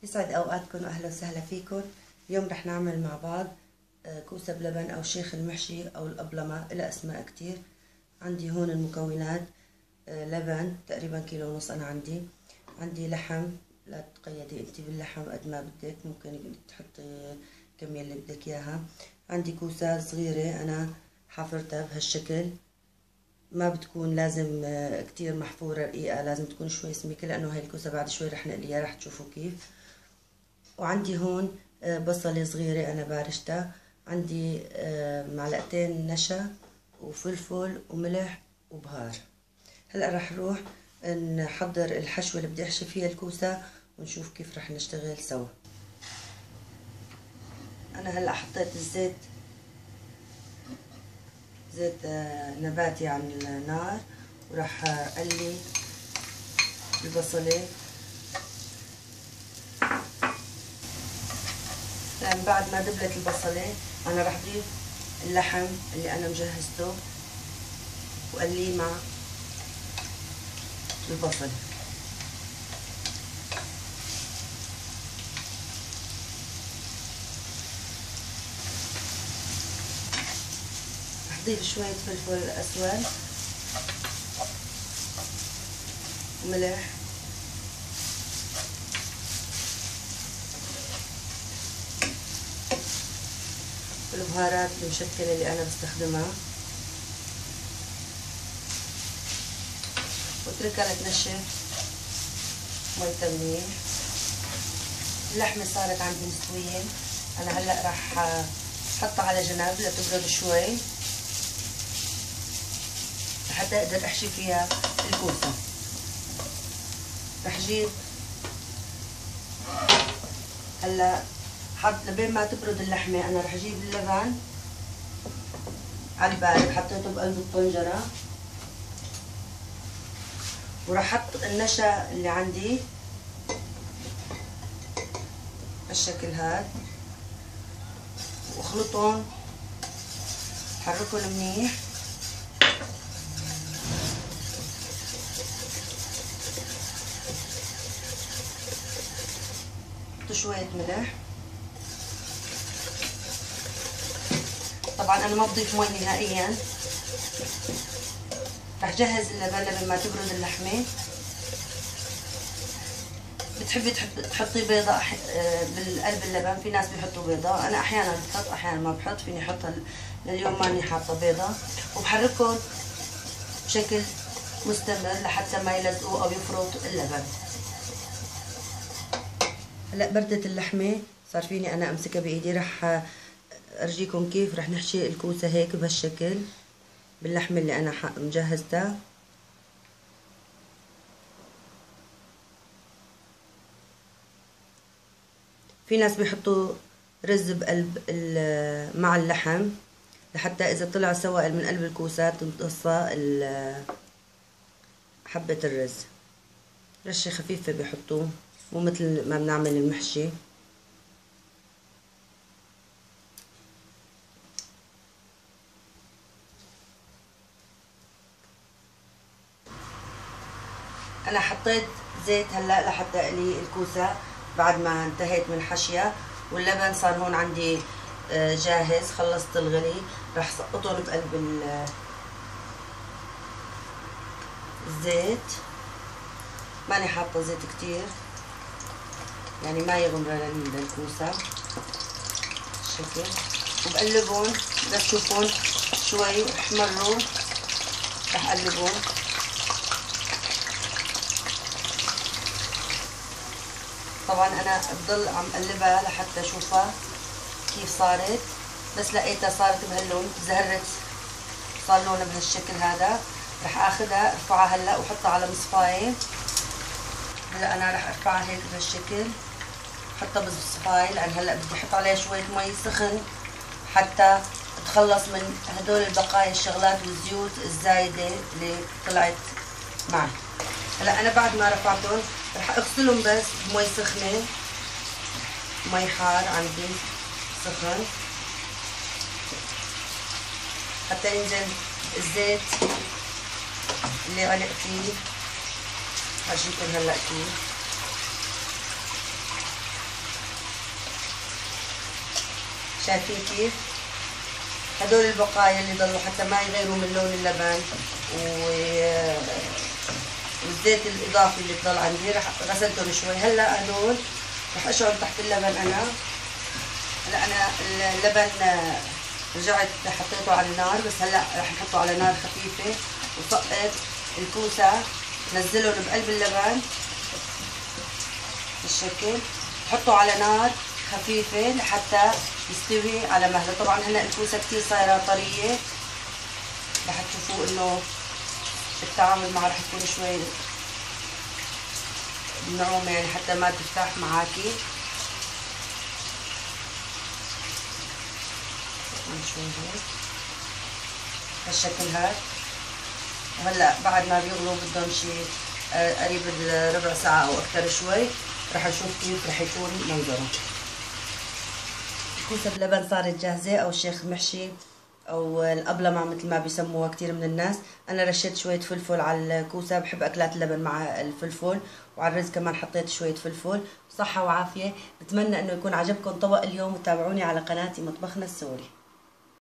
يسعد اوقاتكم واهلا وسهلا فيكم. اليوم رح نعمل مع بعض كوسه بلبن او شيخ المحشي او الأبلمة، إلى اسماء كتير. عندي هون المكونات: لبن تقريبا كيلو ونص انا عندي لحم، لا تقيدي انت باللحم قد ما بدك، ممكن تحطي الكمية اللي بدك اياها. عندي كوسه صغيرة انا حافرتها بهالشكل، ما بتكون لازم كتير محفورة رقيقة، لازم تكون شوي سميكة لأنه هاي الكوسة بعد شوي رح نقليها رح تشوفوا كيف. وعندي هون بصلة صغيرة أنا بارشتها، عندي معلقتين نشا وفلفل وملح وبهار. هلأ رح نروح نحضر الحشوة اللي بدي أحشي فيها الكوسة ونشوف كيف رح نشتغل سوا. أنا هلأ حطيت الزيت، زيت نباتي على النار، وراح اقلي البصله. لان بعد ما دبلت البصله انا راح اضيف اللحم اللي انا مجهزته وقليه مع البصله. ضيف شوية فلفل أسود وملح والبهارات المشكلة اللي أنا بستخدمها، واتركها لتنشف ميتها منيح. اللحمة صارت عندي مستوية، أنا هلأ راح أحطها على جنب لتبرد شوي حتى اقدر احشي فيها الكوسه. رح اجيب هلا لبين ما تبرد اللحمه انا رح اجيب اللبن على البارد، حطيته بقلب الطنجره، وراح احط النشا اللي عندي بالشكل هاد واخلطهم، حركهم منيح. شوية ملح، طبعا انا ما بضيف مي نهائيا. رح جهز اللبن لبين ما تبرد اللحمة. بتحبي تحطي بيضة بالقلب اللبن، في ناس بيحطوا بيضة، انا احيانا بحط احيانا ما بحط، فيني احطها لليوم ماني حاطة بيضة. وبحركهم بشكل مستمر لحتى ما يلزقوا او يفرط اللبن. هلا بردت اللحمه، صار فيني انا امسكها بايدي. رح ارجيكم كيف رح نحشي الكوسه هيك بهالشكل باللحمه اللي انا مجهزتها. في ناس بيحطوا رز بقلب مع اللحم لحتى اذا طلع سوائل من قلب الكوسه تمتصها حبه الرز. رشه خفيفه بيحطوه، مو مثل ما بنعمل المحشي. انا حطيت زيت هلا لحتى اقلي الكوسه بعد ما انتهيت من حشيها، واللبن صار هون عندي جاهز، خلصت الغلي. راح سقطهم بقلب الزيت. ماني حاطه زيت كتير يعني ما يغمر للكوسه بالشكل، وبقلبهم بس شوفون شوي احمروا رح اقلبهم. طبعا انا بضل عم قلبها لحتى اشوفها كيف صارت، بس لقيتها صارت بهاللون، زهرت، صار لونها بهالشكل هذا. رح اخذها ارفعها هلا واحطها على مصفاية. هلا انا رح ارفعها هيك بهالشكل، احطها بالصفاية لان هلا بدي احط عليها شوية مي سخن حتى اتخلص من هدول البقايا الشغلات والزيوت الزايدة اللي طلعت معي. هلا انا بعد ما رفعتهم رح اغسلهم بس بمي سخنة، مي حار عندي سخن حتى ينزل الزيت اللي علق فيه. هرجيكم هلا كيف. شايفين كيف؟ هدول البقايا اللي ضلوا حتى ما يغيروا من لون اللبن والزيت الاضافي اللي ضل عندي رح غسلتهم شوي. هلا هدول رح اشعل تحت اللبن. هلا انا اللبن رجعت حطيته على النار، بس هلا رح نحطه على نار خفيفه وسقط الكوسه نزلهم بقلب اللبن بالشكل، حطه على نار خفيفه لحتى يستوي على مهله. طبعا هلا الكوسه كثير صايره طريه، رح تشوفوا انه التعامل معها رح يكون شوي نعومه يعني حتى ما تفتح معاكي. شوي هيك هالشكل هاد. وهلا بعد ما بيغلوا بدهم شي قريب ربع ساعة او اكثر شوي، رح نشوف كيف رح يكون منظره. الكوسة بلبن صارت جاهزة، او الشيخ المحشي او الأبلمة مثل ما بيسموها كثير من الناس. انا رشيت شوية فلفل على الكوسة، بحب اكلات اللبن مع الفلفل، وعلى الرز كمان حطيت شوية فلفل. صحة وعافية. بتمنى انه يكون عجبكم طبق اليوم، وتابعوني على قناتي مطبخنا السوري.